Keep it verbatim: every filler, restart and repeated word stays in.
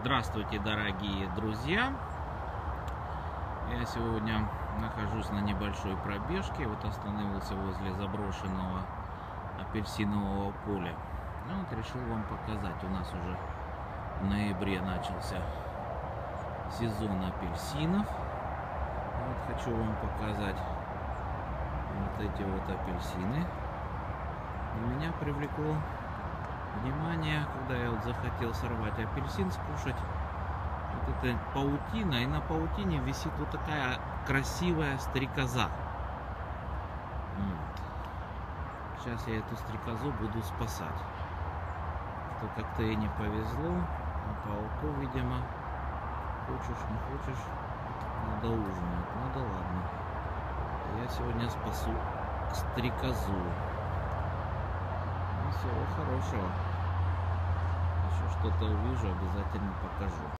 Здравствуйте, дорогие друзья! Я сегодня нахожусь на небольшой пробежке. Вот остановился возле заброшенного апельсинового поля. Ну, вот решил вам показать. У нас уже в ноябре начался сезон апельсинов. Вот хочу вам показать вот эти вот апельсины. И меня привлекло внимание, когда я вот захотел сорвать апельсин, скушать. Вот это паутина, и на паутине висит вот такая красивая стрекоза. Вот. Сейчас я эту стрекозу буду спасать. То как-то ей не повезло, а пауку, видимо, хочешь не хочешь, надо ужинать. Ну да ладно. Я сегодня спасу стрекозу. Всего хорошего. Еще что-то увижу, обязательно покажу.